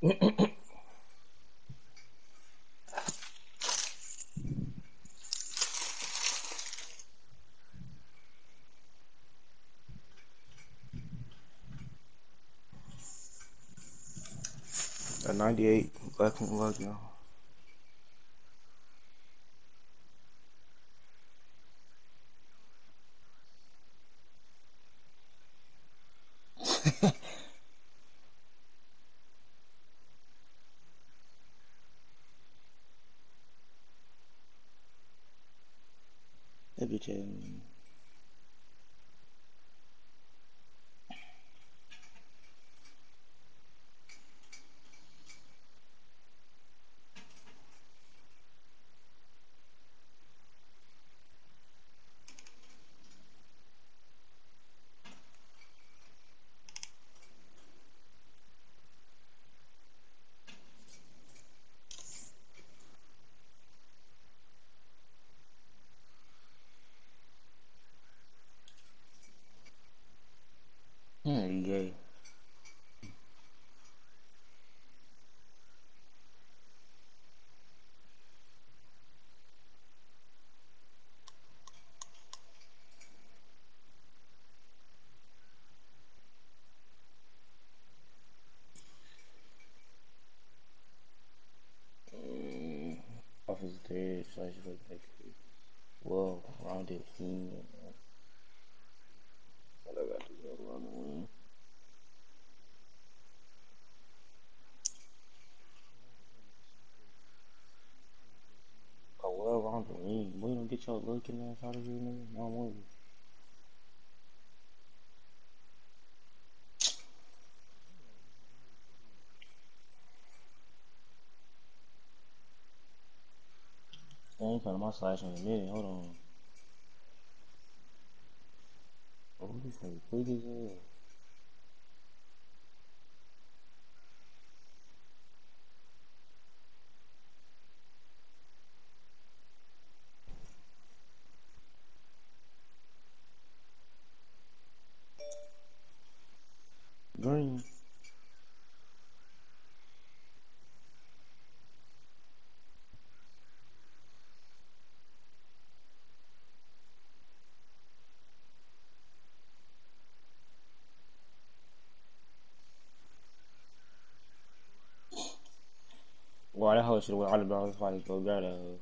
A 98 Black and Lucky. That bitch ass. Yeah. Office third slash like well rounded team. What I got to go around the wing. A well rounded wing. Boy, don't get your looking ass out of here, nigga. No more. I ain't coming to my slash in a minute. Hold on. Oh, this nigga quick as hell. Green. Why that hoe should've went all about his fight go grab that hoe.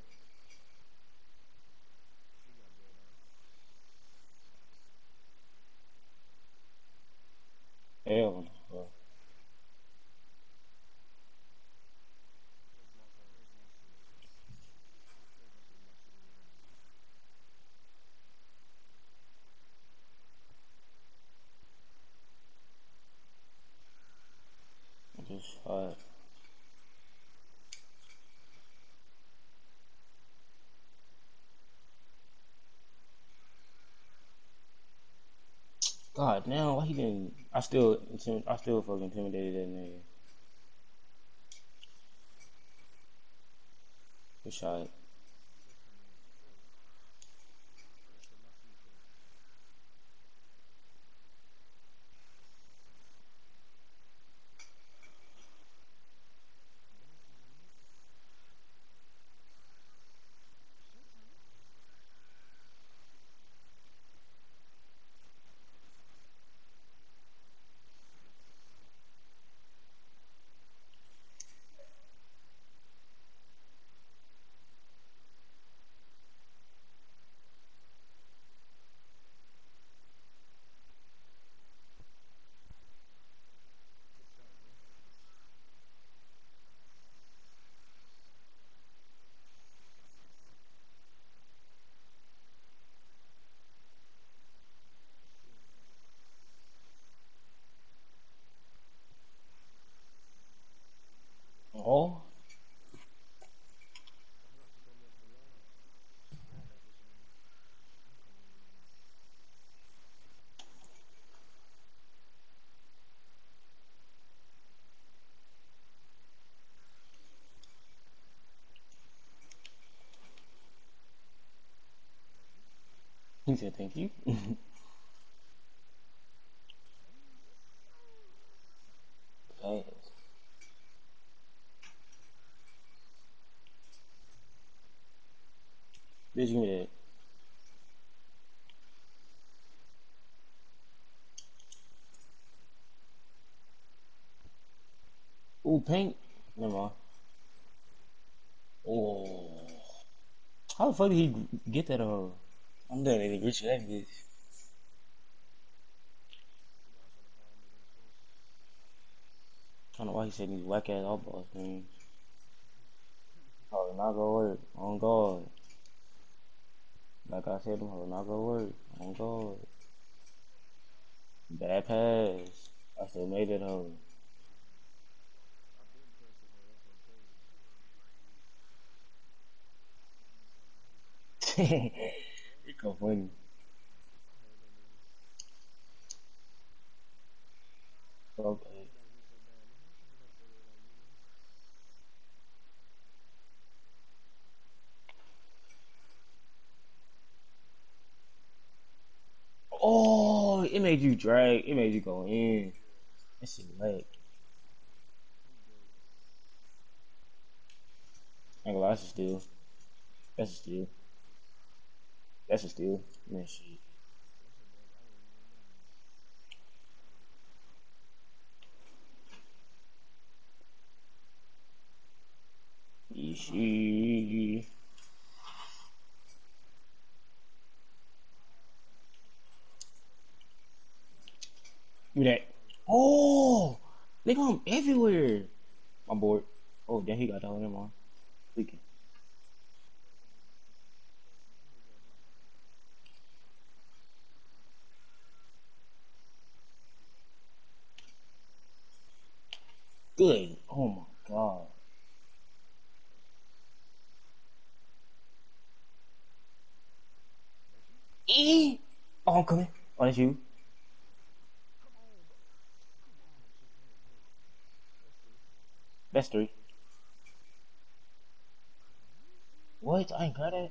Hell no. Just hot. God damn, why he didn't? I still fucking intimidated that nigga. Good shot. Oh, he said thank you. Pass. Bitch, give me that. Ooh, pink. Never mind. Oh. How the fuck did he get that I'm done any rich that bitch. I don't know why he said these whack ass all balls things. Oh, not gonna work. On God. Like I said, them hoes not gonna work. On God. Bad pass. I still made it hoe. It's so funny. Okay. Oh, it made you drag. It made you go in. That shit whack. Ain't gonna lie, that's a steal. That's a steal. That's a steal. Man, shit. Yeesh. Give me that. Oh, nigga, I'm everywhere. I'm bored. Oh, damn, he got that one in mind. Tweaking. Good. Oh my god. E. Oh, I'm coming. Oh, that's you. That's three. What? I ain't got it.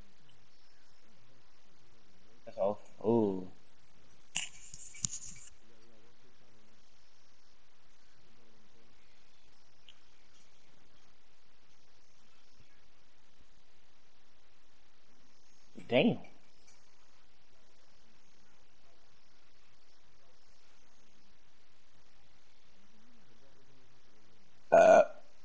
That's off. Oh, damn. Uh,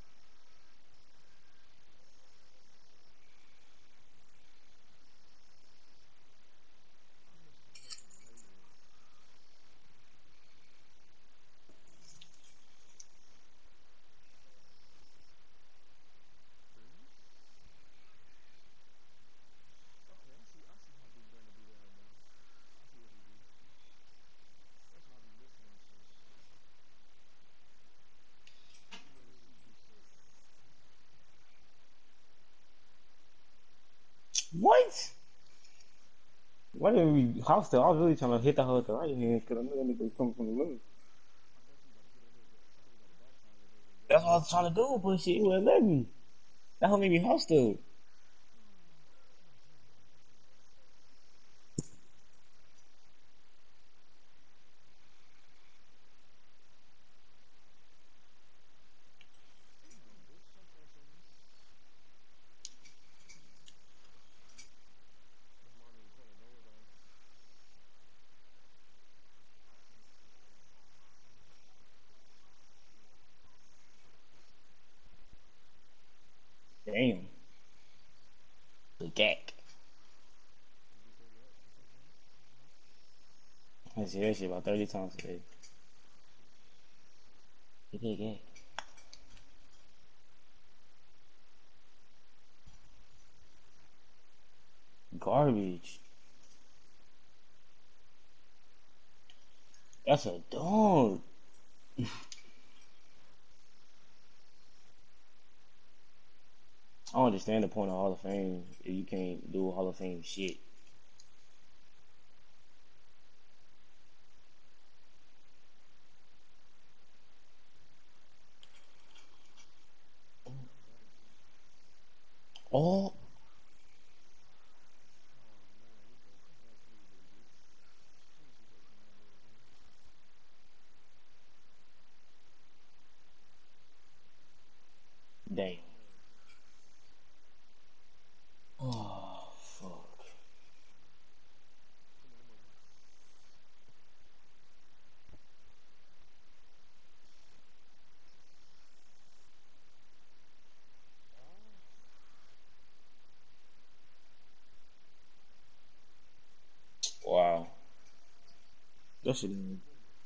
what? Why didn't we hostile? I was really trying to hit the hoe with the right hand because I knew that nigga was coming from the left. That's what I was trying to do, but shit, it wouldn't let me. That hoe made me hostile. Damn. The gack. I see that shit about 30 times today. The big gack. Garbage. That's a dog. I don't understand the point of Hall of Fame if you can't do Hall of Fame shit. Oh, damn. Oh. that shit in.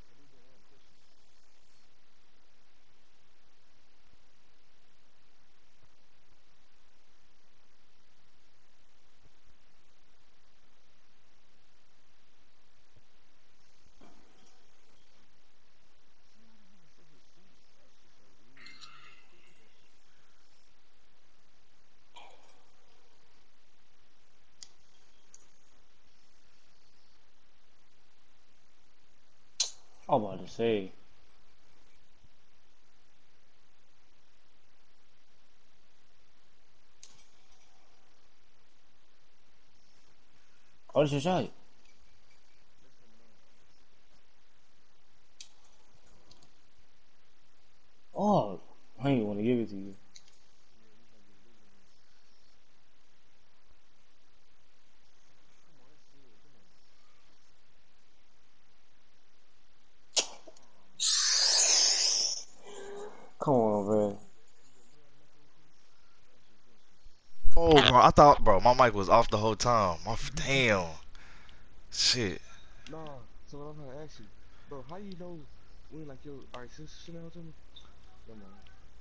I was about to say. Oh, that's your shot. Oh, I ain't want to give it to you. Come on, man. Oh, bro, I thought, bro, my mic was off the whole time. Damn. Shit. Nah, so what I'm trying to ask you, bro, how you know when like your alright, sit down to me. Never mind.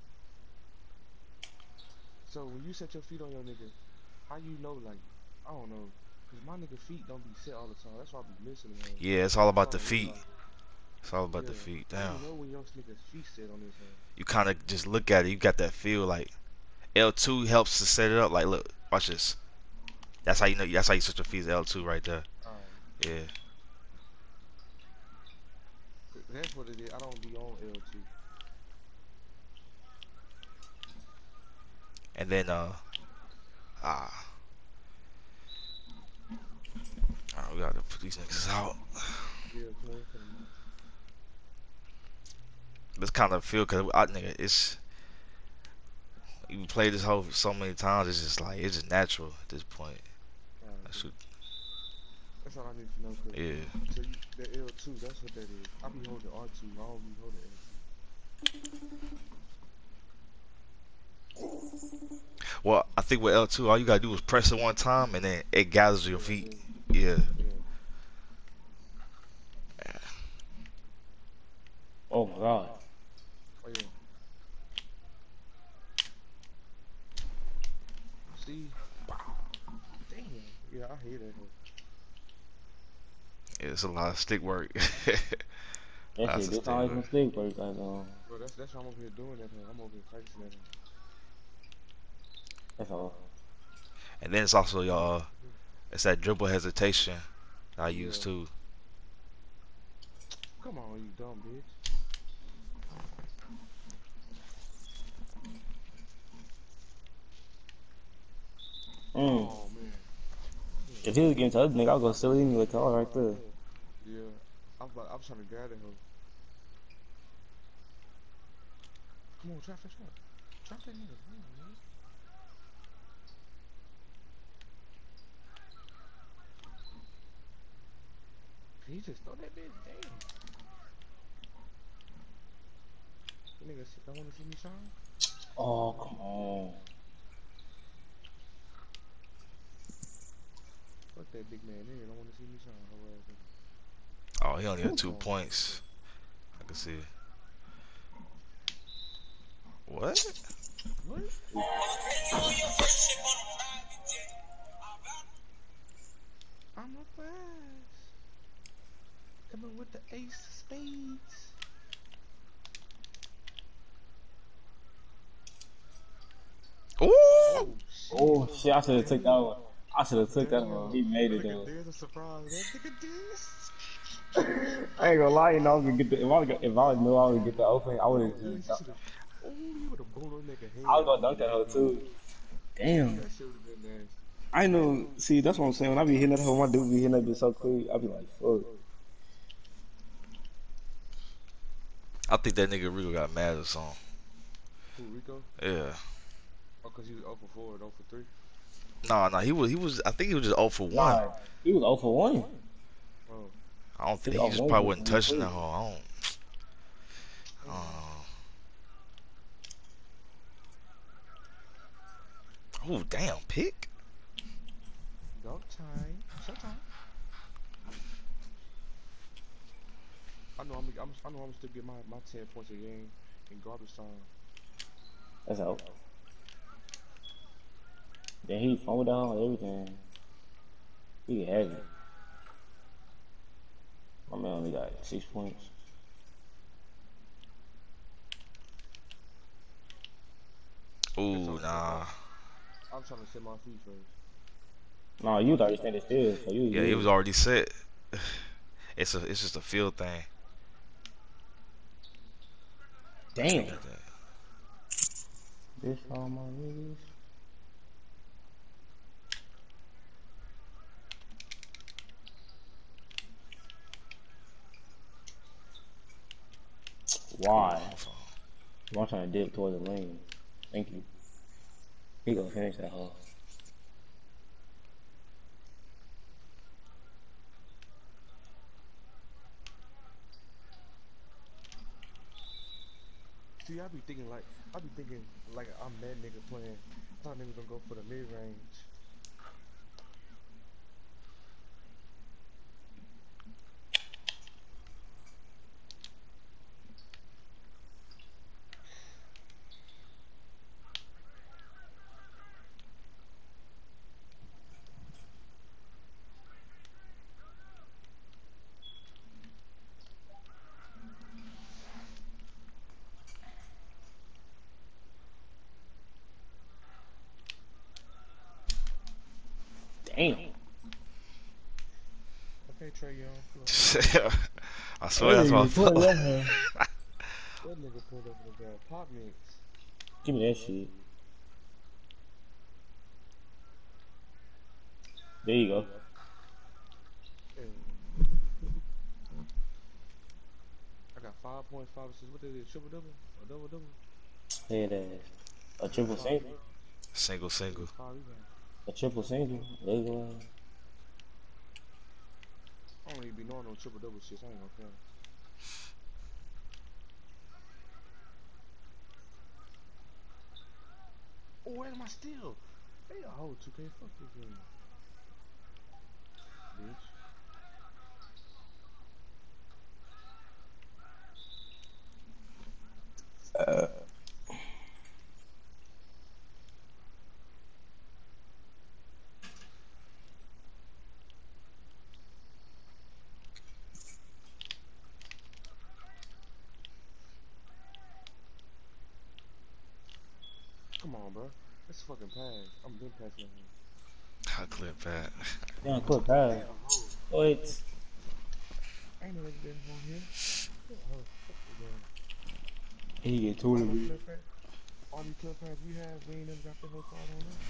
So when you set your feet on your nigga, how you know like I don't know, cause my nigga feet don't be set all the time. That's why I be missing them. Yeah, it's all That's about why I the don't feet. realize. It's all about the Yeah. feet. How Damn. you know when your nigga's feet set on his You kind of just look at it. You got that feel like L2 helps to set it up. Like, look, watch this. That's how you know. That's how you switch your feet is L2 right there. Alright. Yeah. That's what it is. I don't be on L2. And then ah, we gotta put these niggas out. Yeah, come on, put him out. This kind of feel cause I nigga, it's you play this whole so many times. It's just like it's just natural at this point. Alright, I cool. should, That's all I need to know, cause yeah. so you, the L2, that's what that is. I be holding R2. I don't be holding L2. Well, I think with L2, all you gotta do is press it one time and then it gathers your Yeah, feet. yeah, Yeah. yeah. Oh my god. Oh yeah. See, damn. Yeah, I hate that. Yeah, it's a lot of stick work. That Lots shit of do sound stick like work. some stick work. Bro, that's why I'm over here doing that. I'm over here practicing that. That's all. And then it's also your it's that dribble hesitation that I use Yeah. too. Come on, you dumb bitch. Mm. Oh man. If he was getting to the other nigga, I'll go Trying to silly anyway. yeah, Call that's right what I there. was. Yeah. I was trying to grab that hoe. Come on, trap. Trap that nigga. Come on, man. Can you just throw that bitch? Damn. That nigga don't wanna see me shine? Oh, come on. Fuck that big man nigga. Don't wanna see me shine. Hoe ass nigga. Oh, he only had Come two on, man. points. I can see it. What? What? I'm a flash. Coming with the ace of spades. Ooh! Oh shit. Oh shit! I should have took that one. Damn. I should have took that one. Damn. He made That it nigga though. there's a surprise. That nigga this. I ain't gonna lie, you know, I was gonna get the, if I knew I would get the open, I would have Yeah, just you should have. Oh, you would have blown on nigga I was head gonna off dunk with that that hoe hoe. too. Oh, Damn. that shit would have been nasty. I know. See, that's what I'm saying. When I be hitting that hoe, my dude be hitting that bitch so quick. I be like, fuck. I think that nigga Rico got mad or something. Who, Rico? Yeah. Oh, cause he was 0 for 4 and 0 for 3. Nah, he was I think he was just 0 for 1. Nah, he was 0 for 1. Oh, I don't His think he off just one probably was wasn't really touching that quick. hole. I damn. don't know. Oh, damn, pick. Dog time. Showtime. I know I'm still get my 10 points a game in garbage time. That's out. Then he fumbled down everything. He get heavy. My man only got 6 points. That's Ooh, all set. nah. I'm trying to set my feet first. No, you already standing still, so you Yeah, it was good. already set. It's just a field thing. He Damn. got that. This all my niggas. Ooh, Why? my fault. I'm trying to dip towards the lane. Thank you. He gonna finish that hole. See, I be thinking like I'm that nigga playing. I thought niggas gonna go for the mid range. Damn. Okay, Trey Young, pull up. I That swear that's my nigga put fault. that her. That nigga pulled up with a damn pop mix. Give me that shit. There you go. Hey, I got 5 points, 5 assists. What they did? Triple double? A double double? Head ass. A I got triple 5 single. rebounds. Single, I single. got 5 rebounds. A triple single. There you go. I don't even be knowing no triple double shit. So I ain't gonna care. Oh, where's my steal? They a hoe 2K. Fuck this game, bitch. Come on, bro. That's a fucking pass. I'm been passing that one. I clip that. Damn, quick They pass. a hoe. Wait. Ain't no nigga been on here. They a hoe. Fuck this game. He get two All of them it. clip pass. All these clip pads we have, we ain't never got the whole card on them.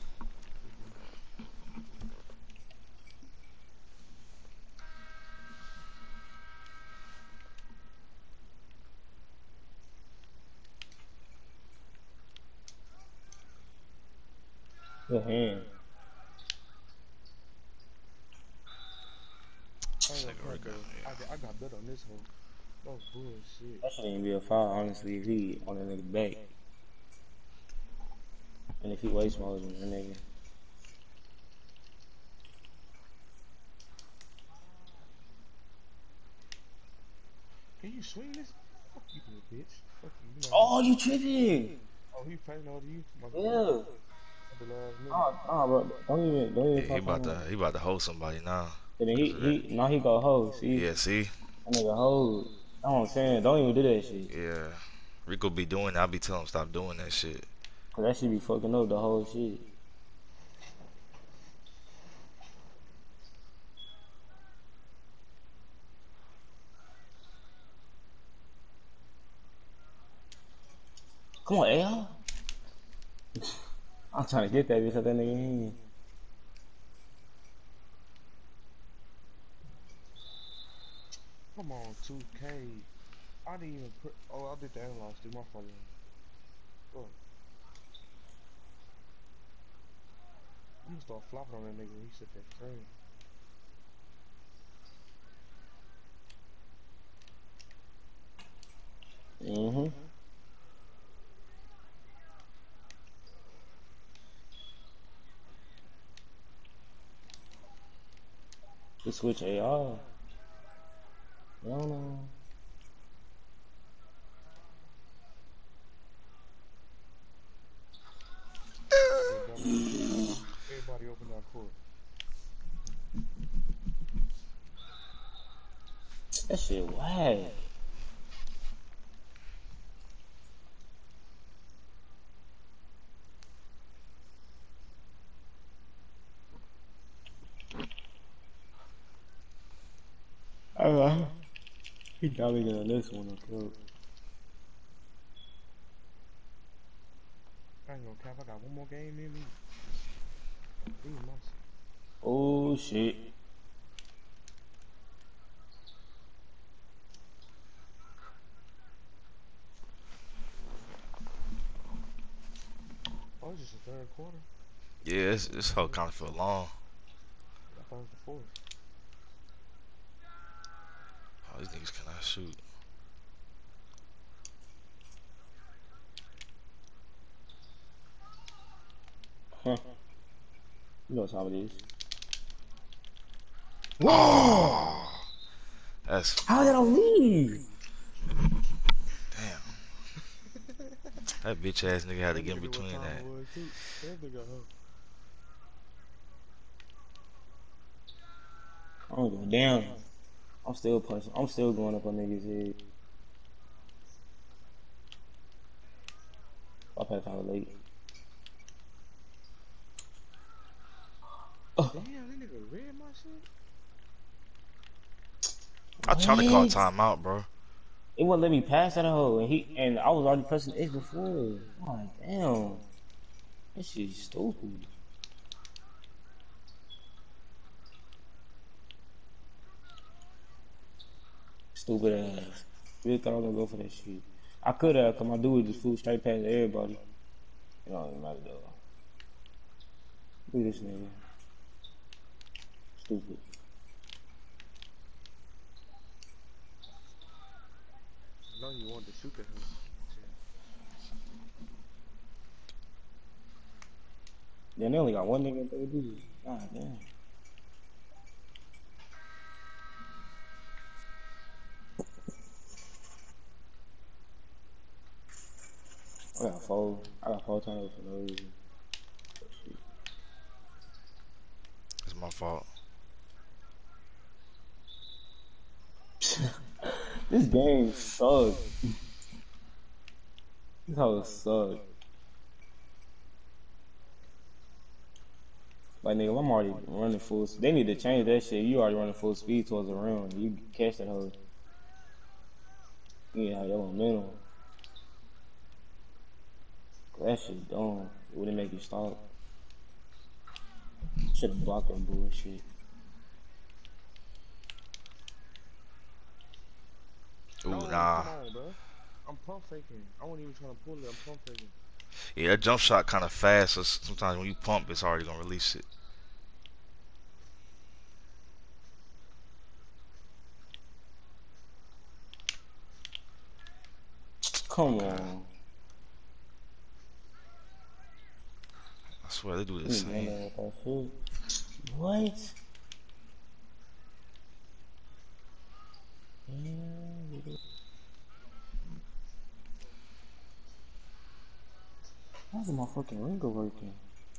Good hand. I ain't This gonna nigga cap Rico. though. Yeah. I got bet on this hoe. No bullshit. That shouldn't even be a foul, honestly, if he on that nigga back. And if he waste mode on that nigga. Can you swing this? Fuck you, little bitch. Fuck you. You know how Oh, you tripping? Oh, he passing over to you? My bad. Yeah. At the last minute. Nah, bro. Don't even He talk about on to him. he about to hold somebody now. And then Cause of that. now he go hold. See, Yeah, see? that nigga hold. That's what I'm saying. Don't even do that shit. Yeah. Rico be doing that. I be telling him stop doing that shit. Cause that shit be fucking up the whole shit. Come on, L. I'm trying to get that bitch at that nigga hand. Come on, 2K. I didn't even put. Oh, I did the analyze too. My fault. Fuck. I'm gonna start flopping on that nigga when he said that screen. Mm-hmm. He switch AR. No, no. Everybody open that. Everybody open that court. That shit whack. Oh, he probably gonna this one, okay? I ain't gonna cap. I got one more game in me. Leave my shit. Oh shit. Oh, it's just the third quarter. Yeah, this whole kind of feel long. I thought it was the fourth. Oh, these niggas cannot shoot. Huh. You know what time it is. Oh, that's How did I leave? damn. That bitch ass nigga had to That get in nigga knew what between time that. it was too. That nigga, I don't give a damn. I'm still punching. I'm still going up on niggas' head. I passed out late. Damn, that nigga read my shit. I tried to call What? timeout, bro. It wouldn't let me pass that hoe, and I was already pressing X before. God damn. That shit's stupid. Stupid ass. Really thought I was gonna go for that shit. I could have, cause my dude just flew straight past everybody. It don't even matter though. Look at this nigga. Stupid. I know you wanted to shoot that hoe. Then they only got one nigga in third digits. God damn. I got four turnovers for no reason. It's my fault. This game sucks. This hoe sucks. Like nigga, I'm already running full. They need to change that shit. You already running full speed towards the rim. You catch that hoe. You need to have your momentum. That shit dumb. It wouldn't make you stop. Should have blocked that bullshit. Ooh, No, nah. come on, bro. I'm pump faking. I wasn't even trying to pull it. I'm pump faking. Yeah, that jump shot kind of fast, so sometimes when you pump, it's already gonna release it. Come Okay. on. I swear they do the You ain't doing same. that with that shit. What? Yeah, how's my fucking ringer working?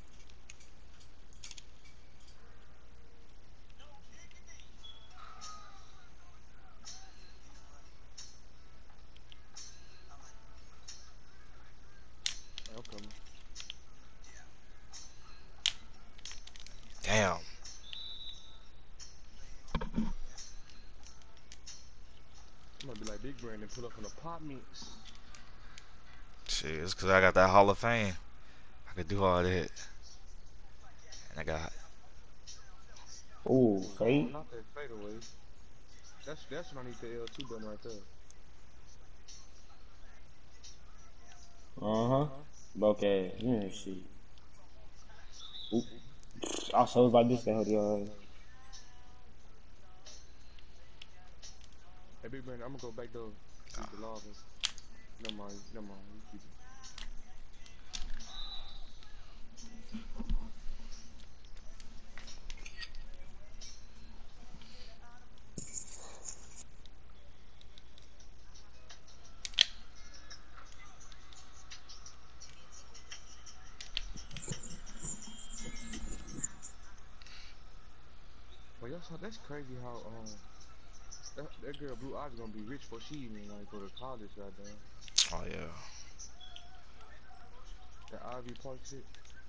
I'm coming. Damn. I'm gonna be like Big Brand and pull up on the pop mix. Shit, it's cause I got that Hall of Fame. I could do all that. And I got Oh, Oh, fake? not that fadeaway. That's when I need the L2 button right there. Uh-huh. Broke ass. Yeah, shit. Oop. I was so about this to help your ass. Hey, Big Brand, I'm gonna go back door. Keep the lava. Never mind. Never mind. You keep it. That's crazy how that girl Blue Eyes gonna be rich before she even like go to college, goddamn. Oh yeah. That Ivy Park shit.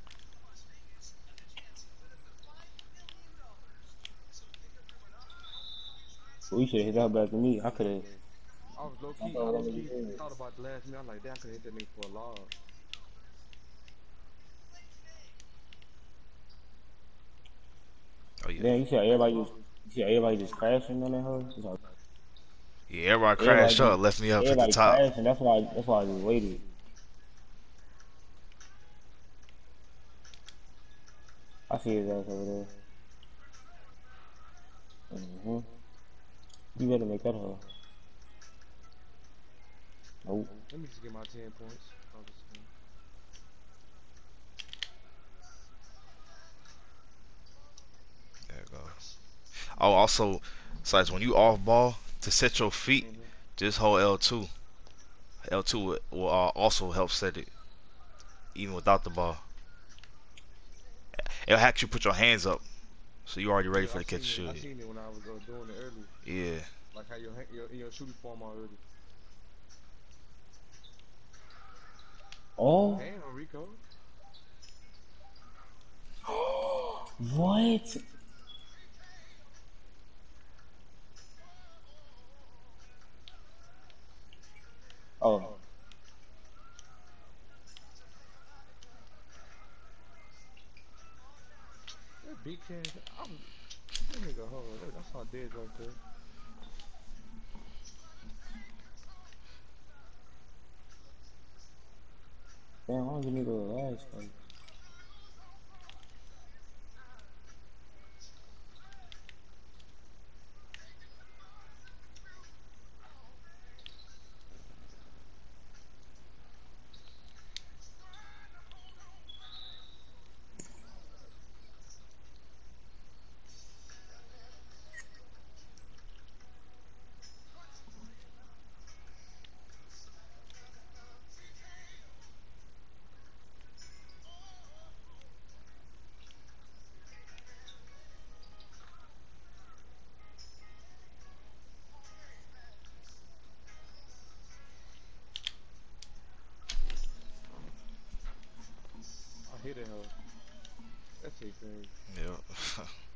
We should have hit that back to me. I could have. I low key thought about the last minute. I'm like, damn, I could hit that nigga for a lob. Oh yeah. Then you see everybody just crashing on that hoe. It's like Yeah, everybody everybody crashed up, just left me up at the everybody top. crashing. That's why I just waited. I see his ass over there. Mm-hmm. You better make that hoe. Nope. Let me just get my 10 points. I'll just, There it goes. Oh, also, besides when you off ball to set your feet, just hold L2. L2 will also help set it, even without the ball. It'll actually put your hands up, so you're already ready yeah, for the catch I and shoot. seen it when I was doing it earlier. Yeah. Like how your shooting form already. Oh, Damn, Rico. what? Oh, That big cat. That nigga, hold on. That's how dead right there. damn! Why don't you need a last fight? I hit it, hoe. That's it, crazy. Yeah.